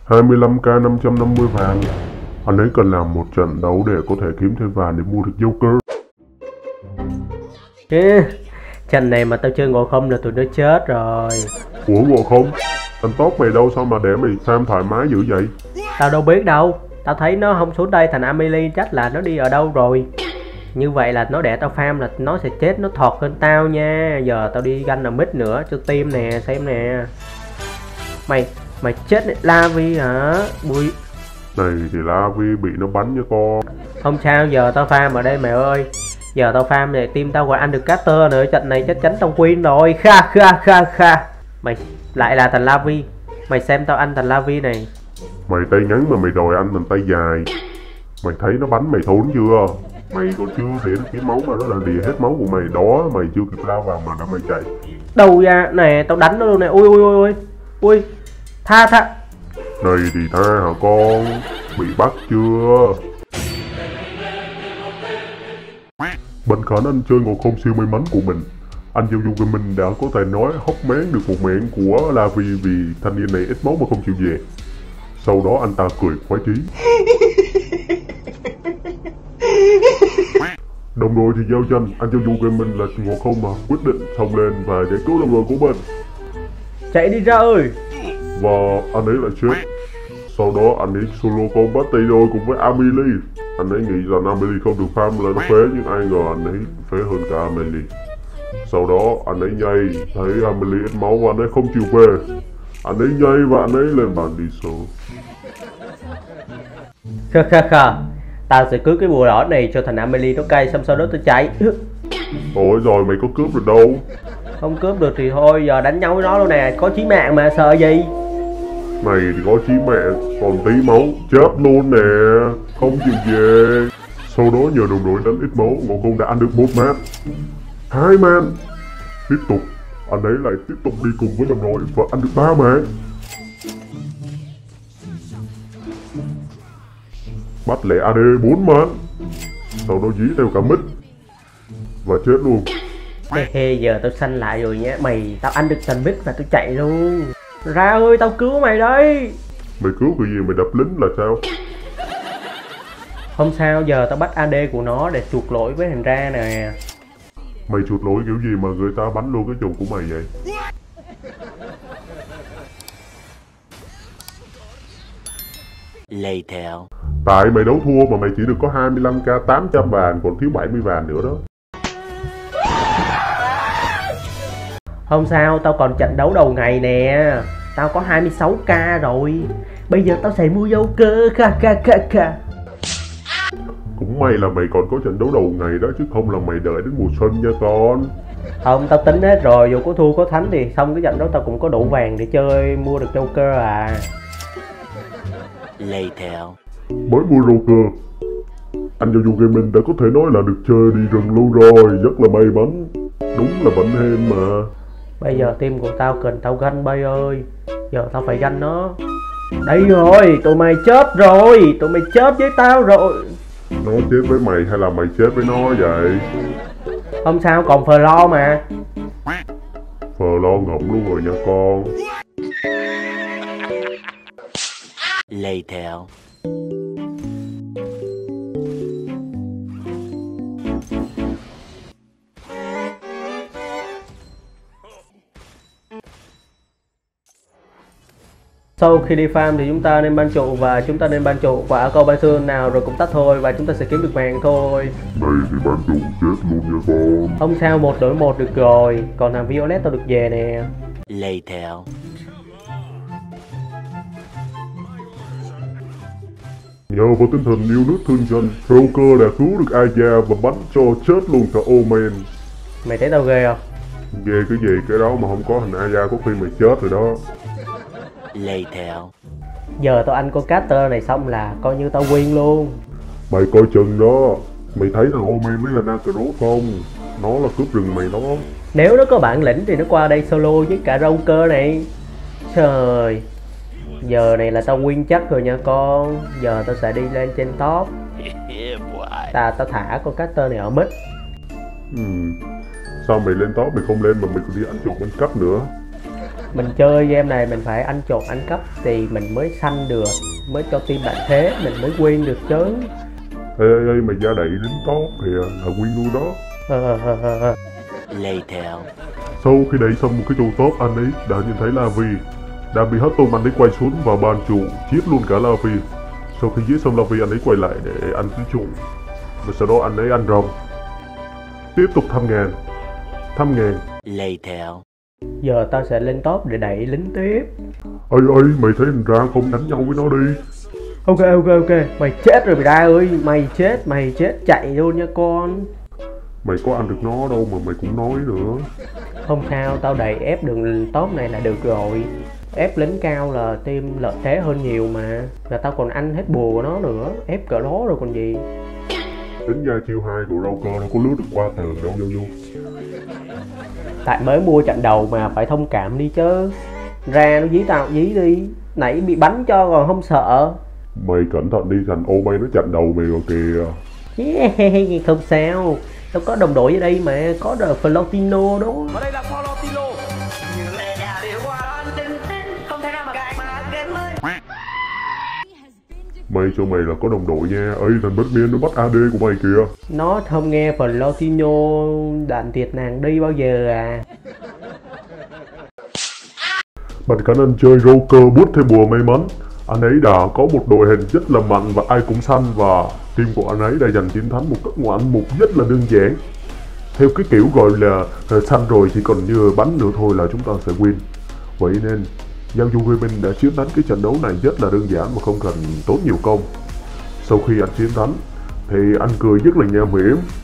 25k 550 vàng. Anh ấy cần làm một trận đấu để có thể kiếm thêm vàng để mua được Joker. Trận này mà tao chơi Ngộ Không là tụi nó chết rồi. Ủa Ngộ Không? Anh tốt mày đâu sao mà để mày tham thoải mái dữ vậy? Tao đâu biết đâu. Tao thấy nó không xuống đây thành Amelie chắc là nó đi ở đâu rồi. Như vậy là nó để tao farm là nó sẽ chết, nó thọt hơn tao nha. Giờ tao đi ganh là mid nữa cho team nè, xem nè. Mày chết Lavi hả? Bụi. Này thì Lavi bị nó bắn nha con. Không sao, giờ tao farm ở đây mẹ ơi. Giờ tao farm để team tao gọi ăn được caster nữa, trận này chắc chắn tao win rồi. Kha. Mày lại là thành Lavi. Mày xem tao ăn thành Lavi này. Mày tay ngắn mà mày đòi anh thành tay dài. Mày thấy nó bắn mày thốn chưa? Mày còn chưa để được cái máu mà nó đã lìa hết máu của mày đó. Mày chưa kịp lao vào mà đã mày chạy. Đâu ra nè, tao đánh nó luôn nè. Ui. Tha. Này thì tha hả con? Bị bắt chưa? Bên cạnh anh chơi Ngộ Không siêu may mắn của mình, anh Giao Du Gaming đã có thể nói hốc mén được một mẹn của Lavi vì thanh niên này ít máu mà không chịu về. Sau đó anh ta cười khoái chí. Đồng đội thì giao tranh, anh Giao Du Gaming là Ngộ Không mà quyết định xông lên và giải cứu đồng đội của mình. Chạy đi ra ơi. Và anh ấy lại chết. Sau đó anh ấy solo combat tay đôi cùng với Amelie. Anh ấy nghĩ rằng Amelie không được farm là nó phế, nhưng ai ngờ anh ấy phế hơn cả Amelie. Sau đó anh ấy nhây, thấy Amelie ít máu và anh ấy không chịu về. Anh ấy nhây và anh ấy lên bàn đi solo. Kha. Tao sẽ cướp cái bùa đỏ này cho thành Amelie nó cay, xong sau đó tao chạy. Ôi rồi mày có cướp được đâu. Không cướp được thì thôi, giờ đánh nhau với nó luôn nè, có chí mạng mà sợ gì. Mày thì có chí mẹ, còn tí máu, chết luôn nè, không chịu về. Sau đó nhờ đồng đội đánh ít máu, Ngộ Không đã ăn được 1 man, 2 man. Tiếp tục, anh ấy lại tiếp tục đi cùng với đồng đội và ăn được 3 man. Bắt lẻ AD 4 man. Sau đó dí theo cả mid và chết luôn. Giờ tao xanh lại rồi nhé. Tao ăn được thành mid và tao chạy luôn. Ra ơi, tao cứu mày đấy. Mày cứu cái gì, mày đập lính là sao? Không sao, giờ tao bắt AD của nó để chuộc lỗi với thằng Ra nè. Mày chuột lỗi kiểu gì mà người ta bắn luôn cái chuột của mày vậy? Later. Tại mày đấu thua mà mày chỉ được có 25k 800 vàng, còn thiếu 70 vàng nữa đó. Không sao, tao còn trận đấu đầu ngày nè. Tao có 26k rồi. Bây giờ tao sẽ mua Joker. Kha. Cũng may là mày còn có trận đấu đầu ngày đó, chứ không là mày đợi đến mùa xuân nha con. Không, tao tính hết rồi, dù có thua có thắng thì xong cái trận đó tao cũng có đủ vàng để chơi, mua được Joker à. Later. Mới mua Joker, anh Giao Du Gaming đã có thể nói là được chơi đi rừng luôn rồi, rất là may mắn. Đúng là vẫn hên mà. Bây giờ team của tao cần tao ganh bay ơi. Giờ tao phải ganh nó. Đây rồi, tụi mày chết rồi. Tụi mày chết với tao rồi. Nó chết với mày hay là mày chết với nó vậy? Không sao, còn Flo mà. Flo ngọng luôn rồi nha con. Later. Sau khi đi farm thì chúng ta nên ban trụ, và chúng ta nên ban trụ quả câu ban xương nào rồi cũng tắt thôi, và chúng ta sẽ kiếm được vàng thôi. Này thì ban trụ chết luôn nha con. Không sao, 1 đổi 1 được rồi. Còn thằng Violet tao được về nè. Later. Nhờ vào tinh thần yêu nước thương dân, Joker đã cứu được Aya và bắn cho chết luôn cả Omen. Mày thấy tao ghê không? Ghê cái gì, cái đó mà không có hình Aya có khi mày chết rồi đó. Later. Giờ tao ăn con caster này xong là coi như tao win luôn. Mày coi chừng đó, mày thấy thằng Omen mới là Nakaru không? Nó là cướp rừng mày đó. Nếu nó có bản lĩnh thì nó qua đây solo với cả Joker này. Trời, giờ này là tao win chắc rồi nha con. Giờ tao sẽ đi lên trên top. Tao thả con caster này ở mid. Sao mày lên top mày không lên mà mày còn đi ăn chuột bên cấp nữa? Mình chơi game này mình phải ăn trộm ăn cắp thì mình mới săn được, mới cho team bạn thế, mình mới win được chứ. Ê, mày ra đậy lính tốt kìa, là win luôn đó. Later. Sau khi đẩy xong một cái trụ tốt, anh ấy đã nhìn thấy Lavi đang bị hất tung. Anh ấy quay xuống và bàn trụ giết luôn cả Lavi. Sau khi giết xong Lavi, anh ấy quay lại để ăn cái trụ và sau đó anh ấy ăn rồng. Tiếp tục thăm ngàn. Later. Giờ tao sẽ lên top để đẩy lính tiếp. Ơi, mày thấy thằng Ra không, đánh nhau với nó đi. Ok, mày chết rồi mày Ra ơi, mày chết chạy luôn nha con. Mày có ăn được nó đâu mà mày cũng nói nữa. Không sao, tao đẩy ép đường top này là được rồi. Ép lính cao là team lợi thế hơn nhiều mà. Và tao còn ăn hết bùa của nó nữa, ép cỡ đó rồi còn gì. Tính ra chiêu 2 của Roker nó có lướt được qua tường đâu vô. Tại mới mua trận đầu mà phải thông cảm đi chứ. Ra nó dí tao dí đi, nãy bị bắn cho còn không sợ. Mày cẩn thận đi, thằng ô mày nó chặn đầu mày rồi kìa. Yeah, không sao, tao có đồng đội ở đây mà, có The Florentino đó. Và đây là Florentino. Như lẽ đã điều qua đó không thể nào mà gạt mà game ơi. Mày cho mày là có đồng đội nha. Ơi, thằng Batman nó bắt AD của mày kìa. Nó không nghe Florentino đạn tiệt nàng đi bao giờ à. Bằng khả năng chơi Roker bút thêm bùa may mắn, anh ấy đã có một đội hình rất là mạnh và ai cũng săn, và team của anh ấy đã giành chiến thắng một cách ngoạn mục rất là đơn giản. Theo cái kiểu gọi là săn rồi chỉ còn như bắn nữa thôi là chúng ta sẽ win. Vậy nên Yao Gaming đã chiến thắng cái trận đấu này rất là đơn giản mà không cần tốn nhiều công. Sau khi anh chiến thắng thì anh cười rất là nham hiểm